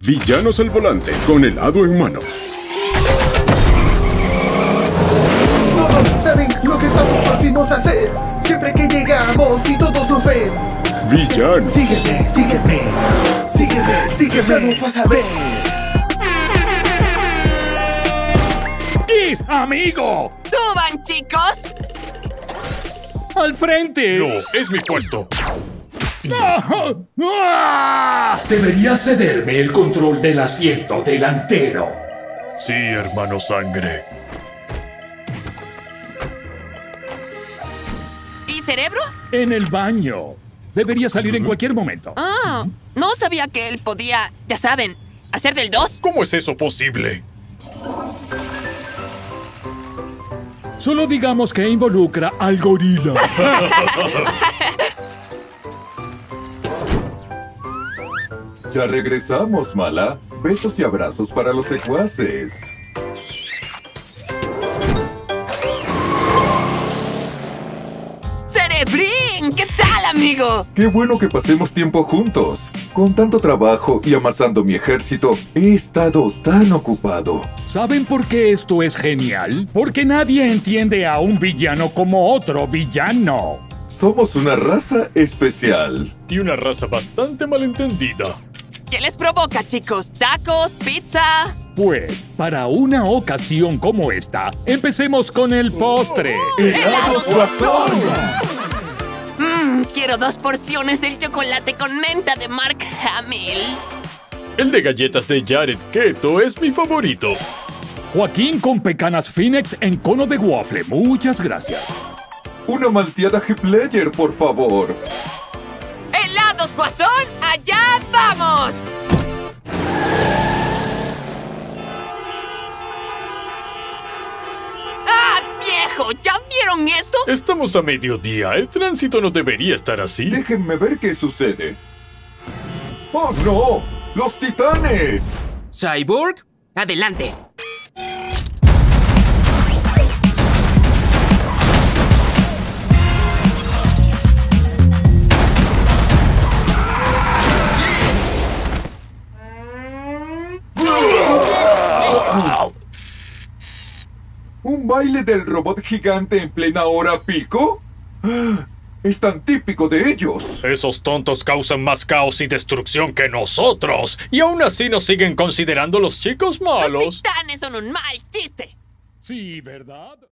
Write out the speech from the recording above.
Villanos al volante, con helado en mano. Todos saben lo que estamos próximos a hacer. Siempre que llegamos y todos nos ven. Villano. Sígueme, sígueme. Sígueme, sígueme. Ya nos vas a ver. ¡Kiss, amigo! ¡Suban, chicos! ¡Al frente! No, es mi puesto. ¡Ah! Deberías cederme el control del asiento delantero. Sí, hermano sangre. ¿Y Cerebro? En el baño. Debería salir en cualquier momento. Ah, no sabía que él podía, ya saben, hacer del 2. ¿Cómo es eso posible? Solo digamos que involucra al gorila. Ya regresamos, Mala. Besos y abrazos para los secuaces. ¡Cerebrín! ¿Qué tal, amigo? Qué bueno que pasemos tiempo juntos. Con tanto trabajo y amasando mi ejército, he estado tan ocupado. ¿Saben por qué esto es genial? Porque nadie entiende a un villano como otro villano. Somos una raza especial. Y una raza bastante malentendida. ¿Qué les provoca, chicos? ¿Tacos? ¿Pizza? Pues, para una ocasión como esta, empecemos con el postre. ¡Helados Guasón! Quiero 2 porciones del chocolate con menta de Mark Hamill. El de galletas de Jared Keto es mi favorito. Joaquín con pecanas Phoenix en cono de waffle. Muchas gracias. Una malteada G-Player, por favor. ¡Helados Guasón! ¡Allá vamos! ¡Ah, viejo! ¿Ya vieron esto? Estamos a mediodía. El tránsito no debería estar así. Déjenme ver qué sucede. ¡Oh, no! ¡Los titanes! Cyborg, adelante. ¿Un baile del robot gigante en plena hora pico? Es tan típico de ellos. Esos tontos causan más caos y destrucción que nosotros. Y aún así nos siguen considerando los chicos malos. Los titanes son un mal chiste. Sí, ¿verdad?